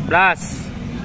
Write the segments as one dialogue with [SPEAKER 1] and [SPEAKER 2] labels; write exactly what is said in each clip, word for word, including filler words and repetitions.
[SPEAKER 1] Plus.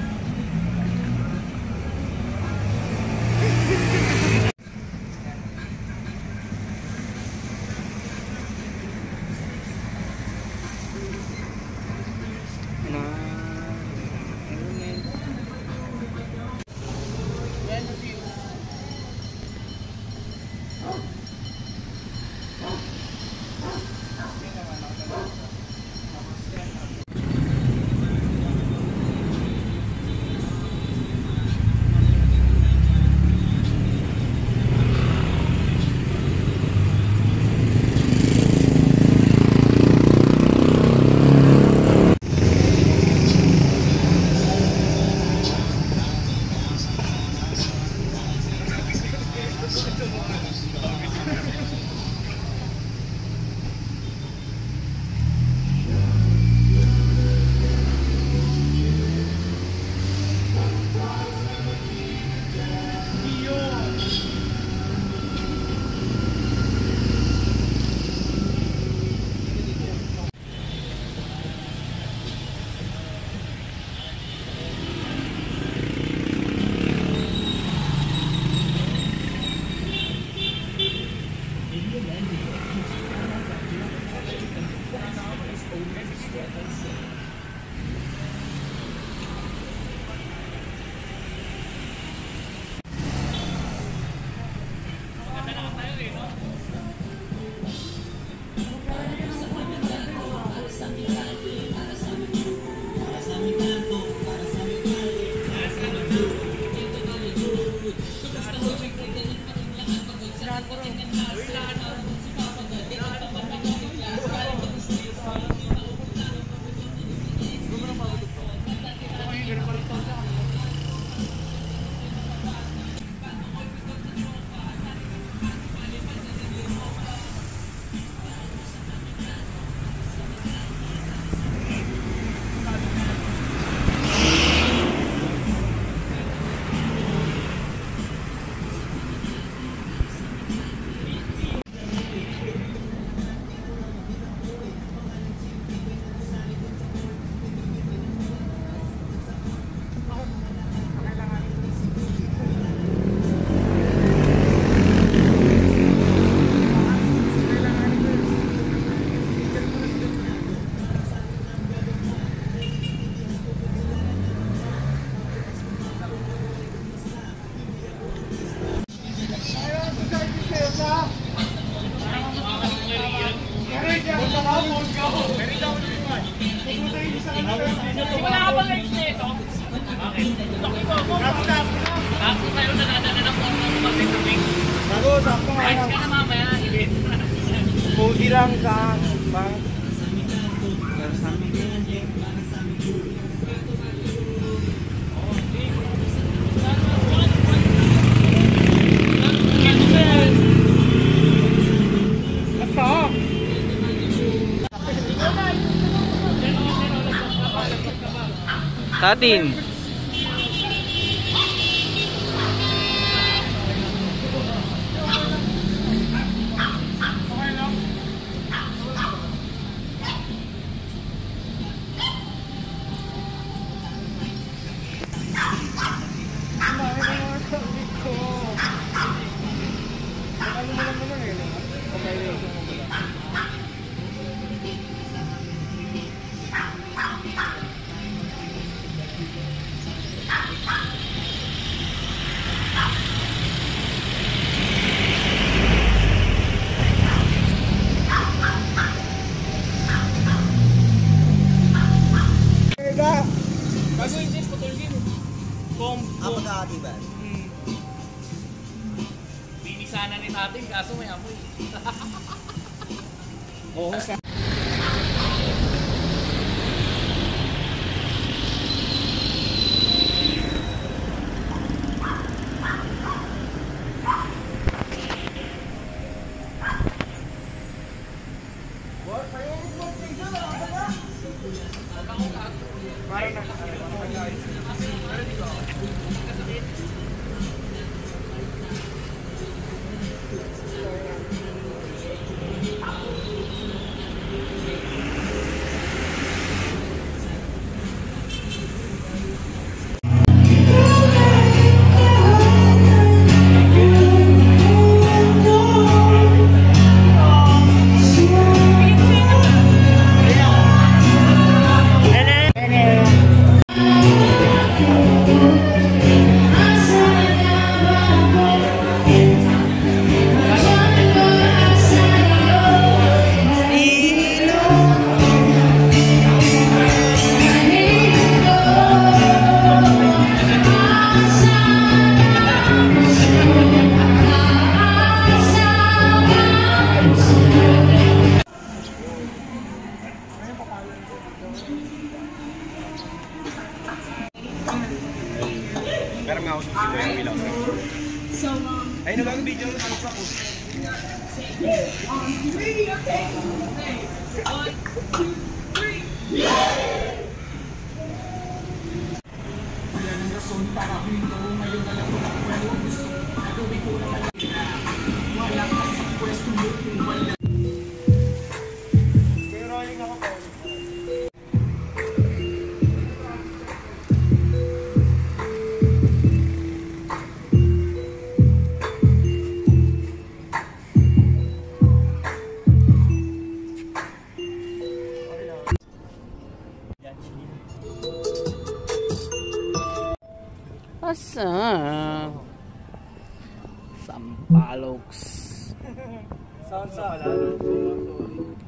[SPEAKER 2] Wala ka bang legs nito? Bakit? Ako kayo nadadala ng porno mo kasi tubig.
[SPEAKER 3] Bago, sakto nga.
[SPEAKER 2] Kahit ka na mamaya, ibit.
[SPEAKER 3] Pudi lang sa bang.
[SPEAKER 1] Sa atin.
[SPEAKER 2] Gagawin din, putulin. Combo.
[SPEAKER 3] Apa ka, diba?
[SPEAKER 2] Hmm. Binisana ni tatin, kaso may amoy.
[SPEAKER 3] Oo, sa... lang video ng alsa ko.
[SPEAKER 4] Yan ang rason para huminto ngayon na lang ko na kung ano ang gusto. Nagawin ko na malina. Wala ka sa pwesto mo kung wala.
[SPEAKER 3] Kaya rolling ako po.
[SPEAKER 1] Asa? Sampaloks.
[SPEAKER 3] Saan sa? Sorry.